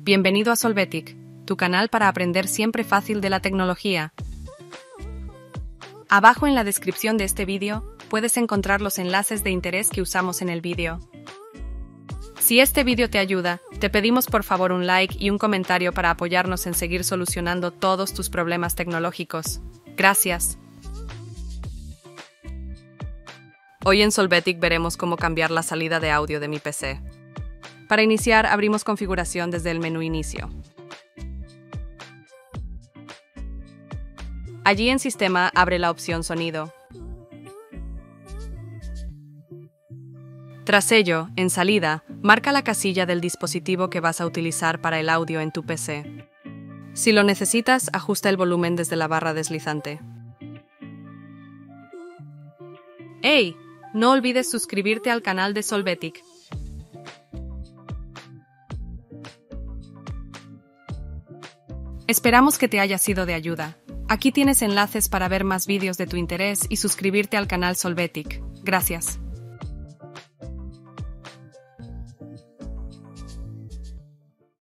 Bienvenido a Solvetic, tu canal para aprender siempre fácil de la tecnología. Abajo en la descripción de este vídeo, puedes encontrar los enlaces de interés que usamos en el vídeo. Si este vídeo te ayuda, te pedimos por favor un like y un comentario para apoyarnos en seguir solucionando todos tus problemas tecnológicos. Gracias. Hoy en Solvetic veremos cómo cambiar la salida de audio de mi PC. Para iniciar, abrimos configuración desde el menú Inicio. Allí en Sistema, abre la opción Sonido. Tras ello, en Salida, marca la casilla del dispositivo que vas a utilizar para el audio en tu PC. Si lo necesitas, ajusta el volumen desde la barra deslizante. ¡Hey! No olvides suscribirte al canal de Solvetic. Esperamos que te haya sido de ayuda. Aquí tienes enlaces para ver más vídeos de tu interés y suscribirte al canal Solvetic. Gracias.